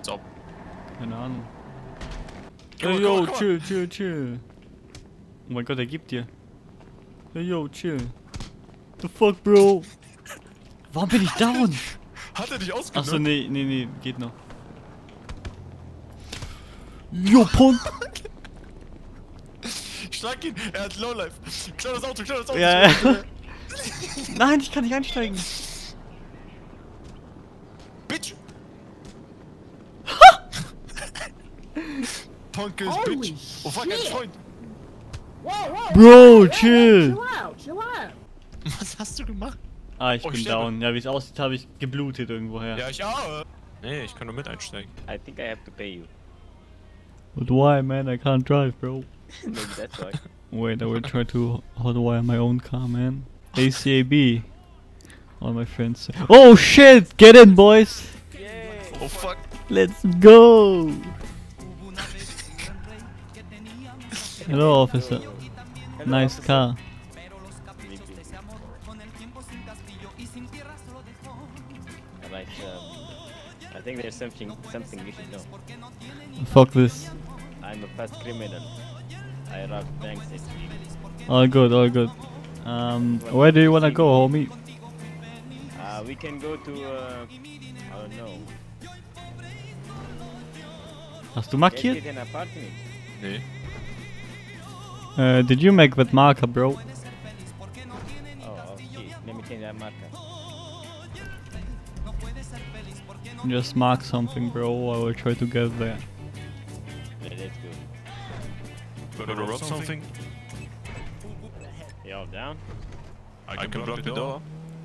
Als ob. Keine Ahnung. Guck mal, Hey, yo, guck mal. chill. Oh mein Gott, er gibt dir. Hey, yo, chill. The fuck, Bro? Warum bin ich down? Hat er dich ausgenockt? Achso, nee, geht noch. Yo, Punk! Schlag ihn, er hat Lowlife. Klau das Auto. Ja. Nein, ich kann nicht einsteigen. Bitch! Punk ist Holy Bitch. Oh fuck, ein shit. Freund. Whoa, Bro, chill! chill out. Was hast du gemacht? Ah, ich Oh, bin ich sterbe. down. Ja, wie es aussieht, habe ich geblutet irgendwoher. Ja, ich auch. Nee, ich kann nur mit einsteigen. I think I have to pay you. But why, man? I can't drive, bro. Maybe that's why. Wait, I will try to hotwire my own car, man. ACAB. All my friends say. Oh shit! Get in, boys! Oh fuck. Let's go! Hello, officer. Nice car. Like, I think there's something you should know. Fuck this. I'm a past criminal. I rob banks actually. All good, all good. Where do you wanna go, homie? We can go to, I don't know. Hast du Let's markiert? get an apartment. Nee. Did you make that marker, bro? Oh, shit. Let me change that marker. Just mark something, bro. I will try to get there. Yeah, let's go. Gonna rob something? Y'all down? I can block the door.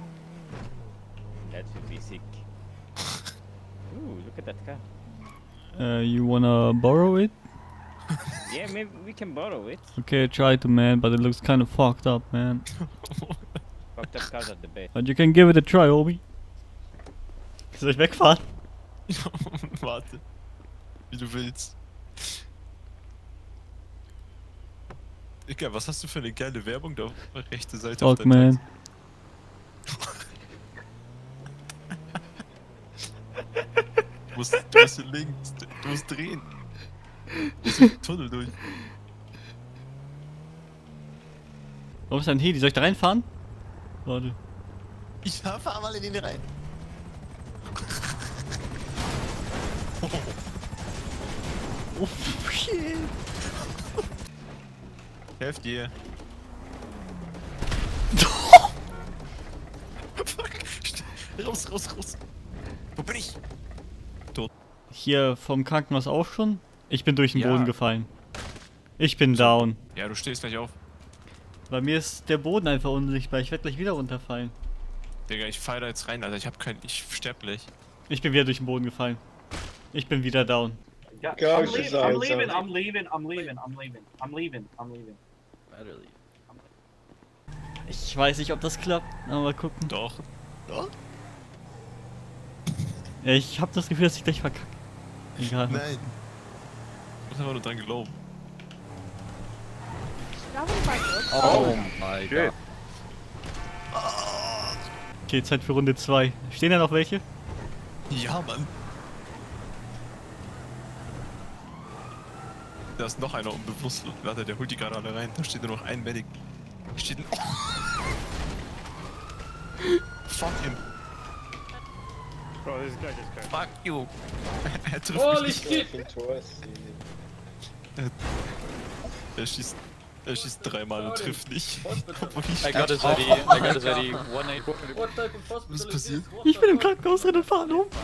That should be sick. Ooh, look at that car. You wanna borrow it? Yeah, maybe we can borrow it. Okay, try to, man, but it looks kind of fucked up, man. Fucked up cars are the best. But you can give it a try, homie. Soll ich wegfahren? Warte. Wie du willst. Digga, was hast du für eine geile Werbung da auf der rechten Seite auf Fuck, der man. Du musst hier links, du musst drehen. Du musst den Tunnel durch. Warum ist ein Heli? Soll ich da reinfahren? Warte. Ich fahr mal in den rein. Oh, shit. Helft dir. Fuck. Raus. Wo bin ich? Hier vom Krankenhaus auch schon? Ich bin durch den Ja. Boden gefallen. Ich bin down. Ja, du stehst gleich auf. Bei mir ist der Boden einfach unsichtbar. Ich werde gleich wieder runterfallen. Digga, ich fall da jetzt rein, Alter. Ich sterb gleich. Ich bin wieder durch den Boden gefallen. Ich bin wieder down. Yeah, Gosh, I'm leaving. it's I'm all- leaving. it's all- I'm leaving. I'm leaving. I'm leaving. I'm leaving. I'm leaving. Ich weiß nicht, ob das klappt, aber mal gucken. Doch. Doch? Ja, ich habe das Gefühl, dass ich gleich verkacke. Egal. Nein. Du musst einfach nur dran glauben. Oh my Shit. Okay, Zeit für Runde 2. Stehen da noch welche? Ja, Mann. Da ist noch einer unbewusst. Warte, der holt die gerade alle rein. Da steht nur noch ein Medic. Steht ein... Fuck him. Bro, this guy. Fuck you. Er trifft Holy mich nicht. shit! Into us. Er schießt dreimal und trifft nicht. Obwohl ich I got us ready. I got us ready. 185. What type of hospital Was ist is passiert? this? Ich bin im Krankenhaus drin und fahren um.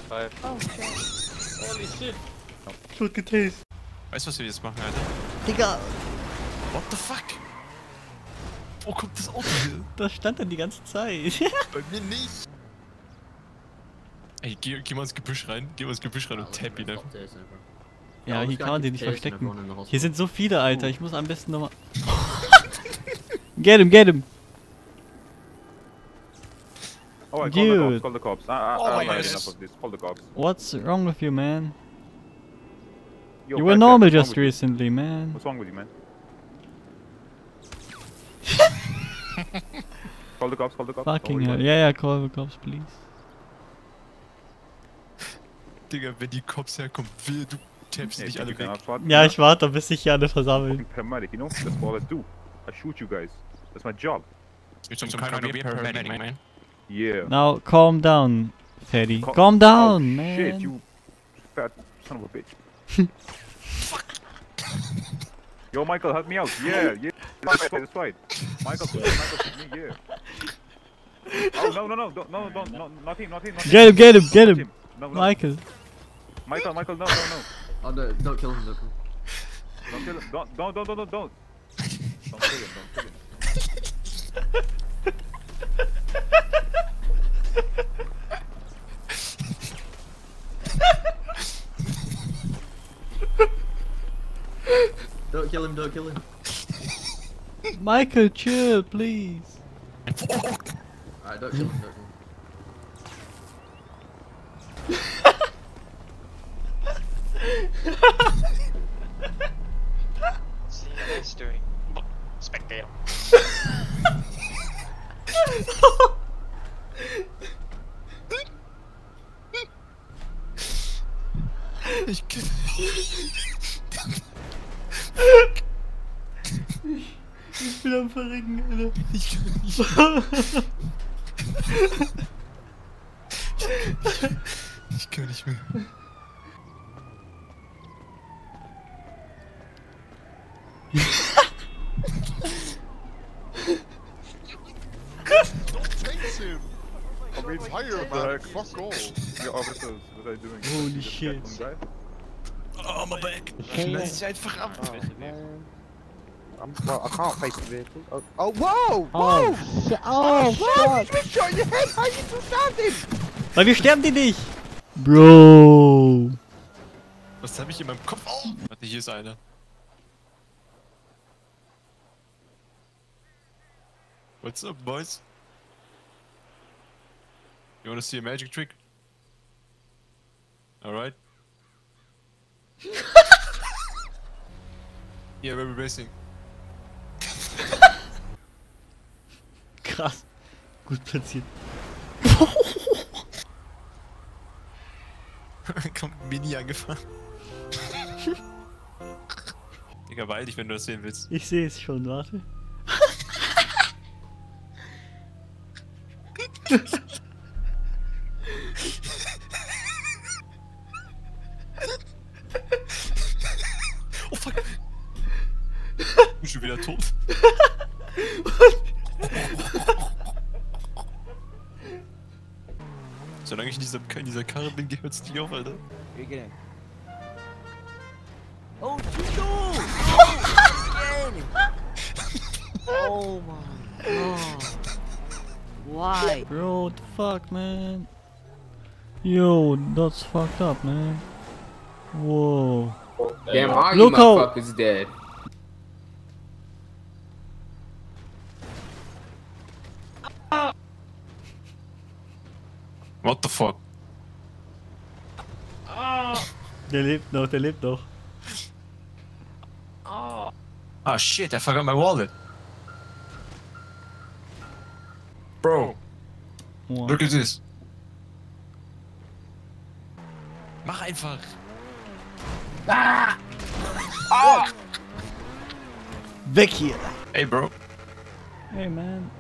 185. Holy shit! Ich wurde getastet. Weißt du, was wir jetzt machen, Alter? Digga, What the fuck? Wo kommt das Auto hier? das stand dann die ganze Zeit. Bei mir nicht. Ey, geh mal ins Gebüsch rein. Geh mal ins Gebüsch rein und tap ihn einfach. Ja, hier kann man den nicht verstecken. Hier sind so viele, Alter. Ich muss am besten nochmal... Get him! Oh, I Dude. call the cops. Oh, I've had yes. enough of this. Call the cops. What's wrong with you, man? Yo, You were fat normal cat, what's just wrong with recently, man. you? What's wrong with you, man? Call the cops. Fucking Don't hell. worry, Yeah, call the cops, please. Digga, wenn die Cops herkommen, will du tappst Yeah, nicht you alle can weg. outsmart me, Ja, huh? ich warte, bis sich hier alle versammeln. Fucking paramedic, you know? That's all I do. I shoot you guys. That's my job. It's some kind of weird paramedic, man. Yeah. Now, calm down, Fatty. Co- Calm Oh, down, man. shit, you fat son of a bitch. Yo, Michael, help me out. Yeah, yeah. That's right. Michael, shoot me, yeah. Oh, no, not him. Get him, get him, get Not him. No, Michael. Michael, no. Oh no, don't kill him, don't kill him. Don't kill him. Don't. Don't kill him, don't kill him. Don't kill him, don't kill him. Michael, chill, please. Alright, don't kill him, don't kill him. See you next doing. Spectator. Ich kann... Ich bin am Verrecken, Alter. Ich kann nicht mehr. Fire, man. Fuck off. Your officers, what are you doing? Holy You just shit. got some guy? Oh, my back. Lass dich einfach ab. Well, I can't face the vehicle. Oh, whoa! Oh, Oh, whoa! You just shot in your head! How you still standing? weil wir sterben die nicht. Bro. Was hab ich in meinem Kopf? Oh. Warte, hier ist einer. What's up, boys? You wanna see a magic trick? Alright. Yeah, we're racing. Krass. Gut platziert. Kommt ein Mini angefahren. Digga, beeil dich, wenn du das sehen willst. Ich sehe es schon, warte. Oh fuck! Ich bin schon wieder tot. Solange ich in dieser Karre bin, gehört's nicht auf, Alter. You get in. Oh, oh my god. Why? Bro, what the fuck, man? Yo, that's fucked up, man. Whoa. Damn, all you Look how- motherfuckers dead. What the fuck? Der lebt noch, der lebt noch. Ah shit, I forgot my wallet. Bro, Wow. look at this. Mach einfach. Weg hier. Hey, bro. Hey, man.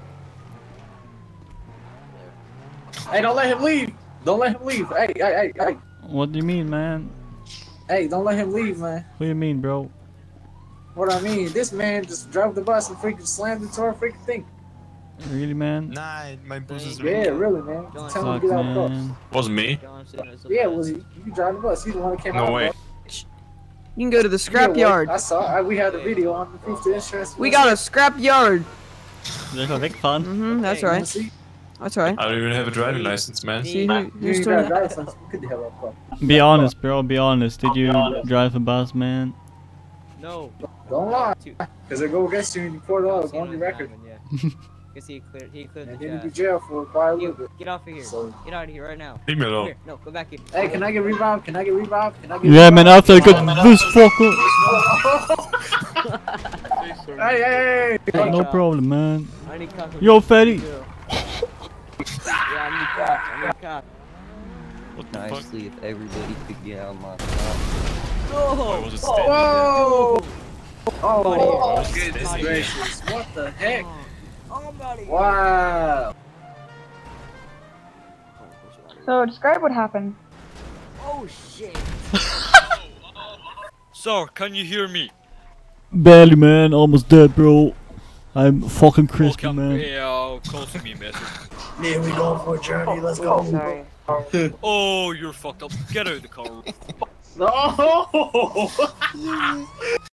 Hey, don't let him leave. Don't let him leave. Hey. What do you mean, man? Hey, don't let him leave, man. What do you mean, bro? What I mean, this man just drove the bus and freaking slammed into our freaking thing. Really, man? Nein, mein Bus ist Yeah, really, man. Just tell him to Fuck, get out of the bus. man. Wasn't me. Yeah, it was you drive the bus. He's the one that came out. No way. You can go to the scrap Yeah, yard. I saw. We had a video on the proof to insurance. We got a scrap yard. Soll ich mal wegfahren? Mm-hmm, that's Hey, you wanna right. see? That's right. I don't even have a driving license, man. See You who's ain't got doing a it? driver's license. Get the hell up, bro. Be honest, bro. Be honest. Did you drive a bus, man? No. Don't lie, because they go against you and you $4 on your record, Because he cleared and the then you be job. jailed for quite a little bit. Get off of here. So- Get out of here right now. Leave me alone. Here, no, go back here. Hey, can I get revived? Can I get revived? Can I get Yeah, revived? man. After I got this fucker. Hey. No problem, man. I need cops. Yo, Fatty. Yeah, I need cops. What the fuck? nicely if everybody could get out of my car. Why was it standing Whoa! Oh, Oh, goodness shit. gracious. What the heck? Oh, buddy. Wow. So describe what happened. Oh, shit. Sir, can you hear me? Barely, man. Almost dead, bro. I'm fucking crispy, Okay, man. yeah, call to me, message. Yeah, we going for a journey. Let's go. Sorry. Oh, you're fucked up. Get out of the car. No!